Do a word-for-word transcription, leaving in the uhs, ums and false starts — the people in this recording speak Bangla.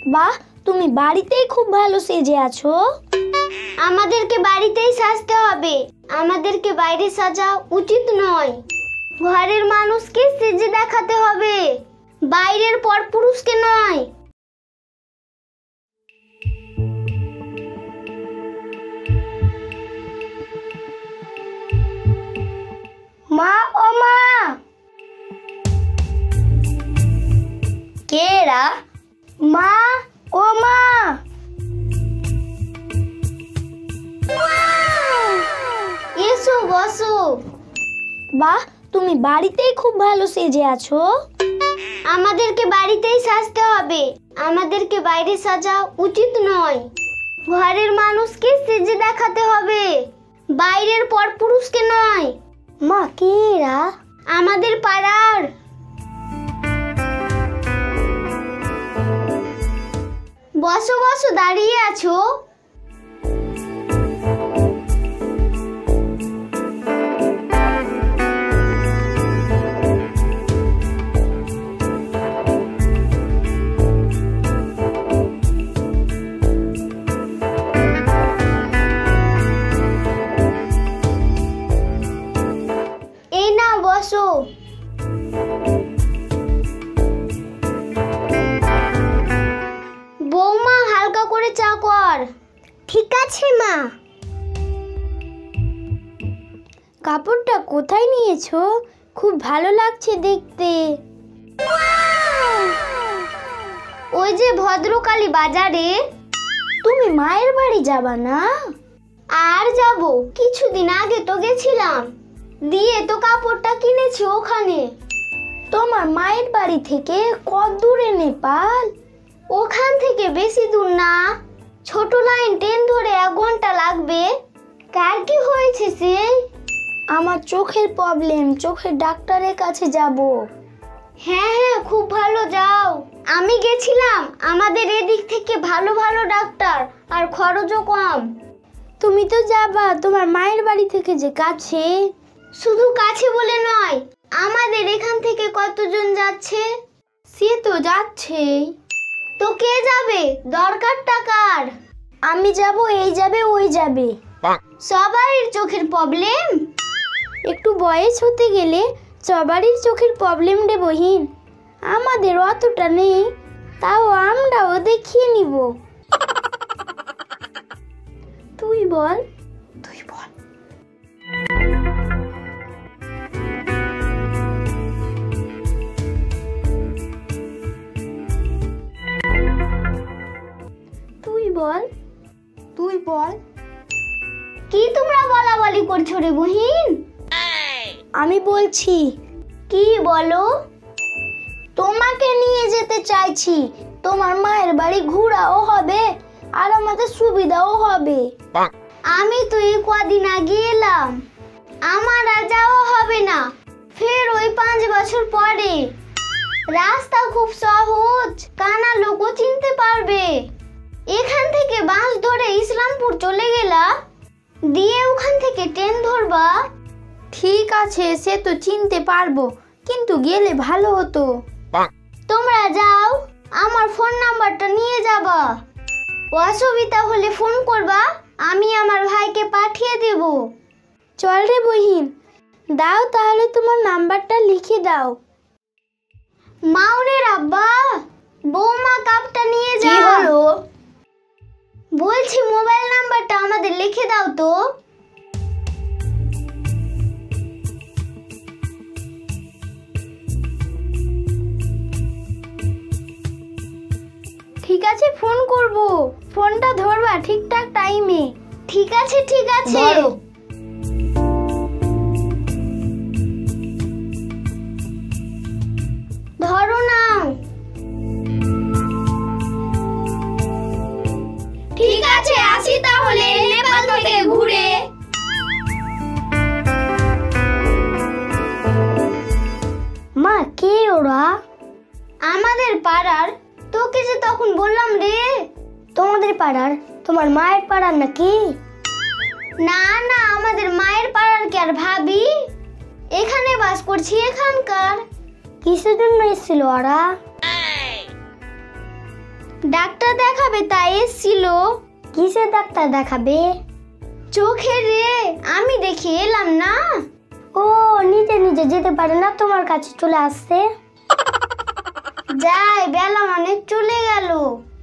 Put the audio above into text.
বাহ, তুমি বাড়িতেই খুব ভালো সেজে আছো। আমাদেরকে বাড়িতেই সাজতে হবে, আমাদেরকে বাইরে সাজা উচিত নয়। ঘরের মানুষকে সেজে দেখাতে হবে, বাইরের পরপুরুষকে নয়। মা, ও মা। কে এরা? মা, ও মা। এসো বসো। বাহ, তুমি বাড়িতেই খুব ভালো সেজে আছো। আমাদেরকে বাড়িতেই সাজতে হবে, আমাদেরকে বাইরে সাজা উচিত নয়। ঘরের মানুষকে সেজে দেখাতে হবে, বাইরের পরপুরুষকে নয়। মা, কে এরা? আমাদের পাড়ার। বসো বসো, দাঁড়িয়ে আছো। এই না, বসো। বৌমা, হালকা করে চা কর। ঠিক আছে মা। কাপড়টা কোথায় নিয়েছো? খুব ভালো লাগছে দেখতে। ওই যে ভদ্রকালী বাজারে। তুমি মায়ের বাড়ি যাবা না? আর যাব, কিছুদিন আগে তো গেছিলাম, দিয়ে তো কাপড়টা কিনেছি ওখানে। তোমার মায়ের বাড়ি থেকে কত দূরে নেপাল? ওখান থেকে বেশি দূর না, ছোট লাইন ট্রেন ধরে এক ঘন্টা লাগবে। কার কি হয়েছে সে? আমার চোখের প্রবলেম, চোখের ডাক্তারের কাছে যাব। হ্যাঁ হ্যাঁ, খুব ভালো, যাও। আমি গেছিলাম, আমাদের এদিক থেকে ভালো ভালো ডাক্তার, আর খরচও কম। তুমি তো যাবা, তোমার মায়ের বাড়ি থেকে যে কাছে। শুধু কাছে বলে নয়, আমাদের এখান থেকে কতজন যাচ্ছে? সে তো যাচ্ছেই। তো কে যাবে? দরকার টাকার। আমি যাব, এই যাবে, ওই যাবে। সবারই চোখের প্রবলেম। একটু বয়স হতে গেলে সবারই চোখের প্রবলেম রে বহিন। আমাদের অতটা নেই, তাও আমরাও দেখিয়ে নিব। তুই বল, তুই বল। তুই বল, তুই বল। কি তোমরা বলা বলি করছো রে বহিন? আমি বলছি। কি বলো? তোমাকে নিয়ে যেতে চাইছি, তোমার মায়ের বাড়ি ঘোরাও হবে আর আমাদের সুবিধাও হবে। আমি তো এই কদিন আগে এলাম, আমার আর যাওয়া হবে না, ফের ওই পাঁচ বছর পরে। রাস্তা খুব সহজ, কানা লোকও চিনতে পারবে। এখান থেকে বাস ধরে ইসলামপুর চলে গেলা, দিয়ে ওখান থেকে ট্রেন ধরবা। ঠিক আছে, সে তো চিনতে পারবো, কিন্তু গেলে ভালো হতো। তোমরা যাও, আমার ফোন নাম্বারটা নিয়ে যাবা। অসুবিধা হলে ফোন করবা, আমি আমার ভাইকে পাঠিয়ে দেব। চল রে বহিন, দাও তাহলে তোমার নাম্বারটা লিখে দাও। মাউনের আব্বা, বৌমা কাপটা নিয়ে কি যাও। হলো? বলছি মোবাইল নাম্বারটা আমাদের লিখে দাও তো। ঠিক আছে, ফোন করব, ফোনটা ধরবা ঠিকঠাক টাইমে। ঠিক আছে ঠিক আছে। ধরো। ধরো নাও। ঠিক আছে, আসি তাহলে নেপাল থেকে ঘুরে। মা, কে ওরা? আমাদের পাড়ার, তোকে যে তখন বললাম রে। তোমাদের পাড়ার? তোমার মায়ের পাড়ার নাকি? না না, আমাদের মায়ের পাড়ার কি আর ভাবি? এখানে বাস করছি, এখানকার। কিসের জন্য এসেছিল ওরা? ডাক্তার দেখাবে তাই এসেছিল। কিসের ডাক্তার দেখাবে? চোখের রে, আমি দেখে এলাম না। ও নিজে নিজে যেতে পারে না, তোমার কাছে চলে আসছে। যাই, বেলা অনেক চলে গেল।